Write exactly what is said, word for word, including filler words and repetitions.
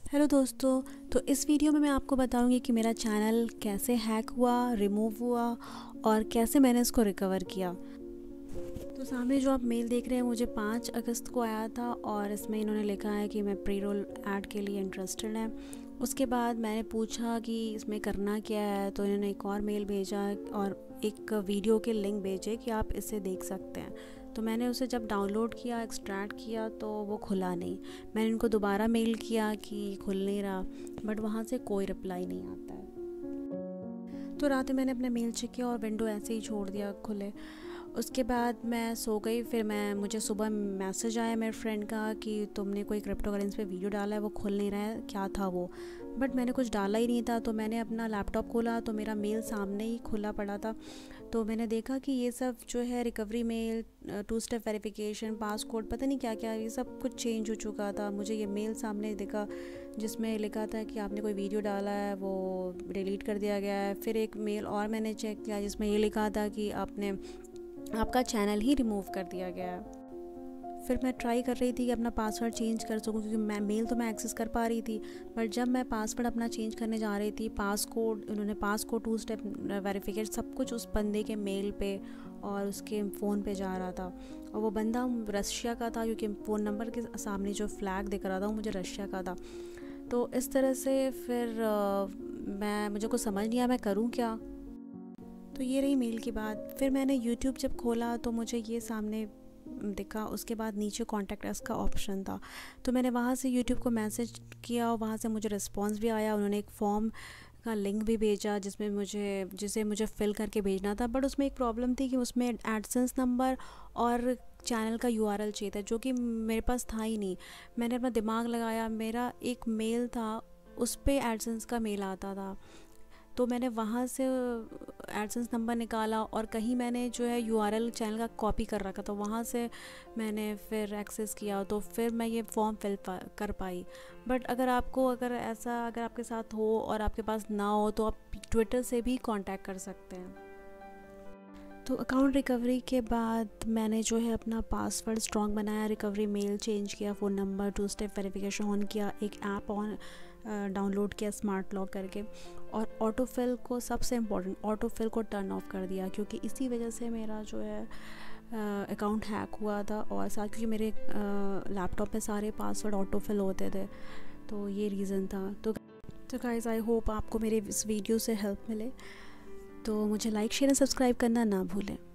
Hello दोस्तों, तो इस वीडियो में मैं आपको बताऊंगी कि मेरा चैनल कैसे हैक हुआ, रिमूव हुआ और कैसे मैंने इसको रिकवर किया। तो सामने जो आप मेल देख रहे हैं मुझे पाँच अगस्त को आया था और इसमें इन्होंने लिखा है कि मैं प्री रोल ऐड के लिए इंटरेस्टेड है। उसके बाद मैंने पूछा कि इसमें करना क्या है, तो इन्होंने एक और मेल भेजा और एक वीडियो के लिंक भेजे कि आप इसे देख सकते हैं। तो मैंने उसे जब डाउनलोड किया, एक्सट्रैक्ट किया तो वो खुला नहीं। मैंने उनको दोबारा मेल किया कि खुल नहीं रहा, बट वहाँ से कोई रिप्लाई नहीं आता है। तो रात में मैंने अपने मेल चेक किया और विंडो ऐसे ही छोड़ दिया खुले। उसके बाद मैं सो गई। फिर मैं मुझे सुबह मैसेज आया मेरे फ्रेंड का कि तुमने कोई क्रिप्टो करेंसी पे वीडियो डाला है, वो खुल नहीं रहा है, क्या था वो। बट मैंने कुछ डाला ही नहीं था। तो मैंने अपना लैपटॉप खोला तो मेरा मेल सामने ही खुला पड़ा था। तो मैंने देखा कि ये सब जो है recovery mail, two step verification, passcode, पता नहीं क्या क्या, ये सब कुछ चेंज हो चुका था। मुझे ये मेल सामने दिखा जिसमें लिखा था कि आपने कोई वीडियो डाला है, वो डिलीट कर दिया गया है। फिर एक मेल और मैंने चेक किया जिसमें ये लिखा था कि आपने आपका चैनल ही रिमूव कर दिया गया है। फिर मैं ट्राई कर रही थी कि अपना पासवर्ड चेंज कर सकूं, क्योंकि मैं मेल तो मैं एक्सेस कर पा रही थी। बट जब मैं पासवर्ड अपना चेंज करने जा रही थी, पासकोड, उन्होंने पासकोड, टू स्टेप वेरिफिकेशन, सब कुछ उस बंदे के मेल पे और उसके फ़ोन पे जा रहा था। और वो बंदा रशिया का था, क्योंकि फ़ोन नंबर के सामने जो फ्लैग दिख रहा था वो मुझे रशिया का था। तो इस तरह से फिर आ, मैं मुझे कुछ समझ नहीं आया मैं करूँ क्या। तो ये रही मेल की बात। फिर मैंने यूट्यूब जब खोला तो मुझे ये सामने दिखा। उसके बाद नीचे कॉन्टैक्ट अस का ऑप्शन था, तो मैंने वहाँ से यूट्यूब को मैसेज किया और वहाँ से मुझे रिस्पांस भी आया। उन्होंने एक फॉर्म का लिंक भी भेजा जिसमें मुझे जिसे मुझे फ़िल करके भेजना था। बट उसमें एक प्रॉब्लम थी कि उसमें एडसेंस नंबर और चैनल का यूआरएल चाहिए था, जो कि मेरे पास था ही नहीं। मैंने अपना दिमाग लगाया, मेरा एक मेल था उस पर एडसेंस का मेल आता था। तो मैंने वहाँ से एडसेंस नंबर निकाला और कहीं मैंने जो है यूआरएल चैनल का कॉपी कर रखा, तो वहाँ से मैंने फिर एक्सेस किया, तो फिर मैं ये फॉर्म फिल कर पाई। बट अगर आपको अगर ऐसा अगर आपके साथ हो और आपके पास ना हो तो आप ट्विटर से भी कांटेक्ट कर सकते हैं। तो अकाउंट रिकवरी के बाद मैंने जो है अपना पासवर्ड स्ट्रॉन्ग बनाया, रिकवरी मेल चेंज किया, phone number, two step verification on किया, एक ऐप ऑन डाउनलोड किया स्मार्ट लॉक करके, और ऑटो फिल को, सबसे इम्पोर्टेंट, ऑटो फिल को टर्न ऑफ कर दिया, क्योंकि इसी वजह से मेरा जो है अकाउंट हैक हुआ था। और साथ क्योंकि मेरे लैपटॉप में सारे पासवर्ड ऑटो फिल होते थे, तो ये रीज़न था। तो तो गाइस, आई होप आपको मेरे इस वीडियो से हेल्प मिले। तो मुझे लाइक, शेयर और सब्सक्राइब करना ना भूलें।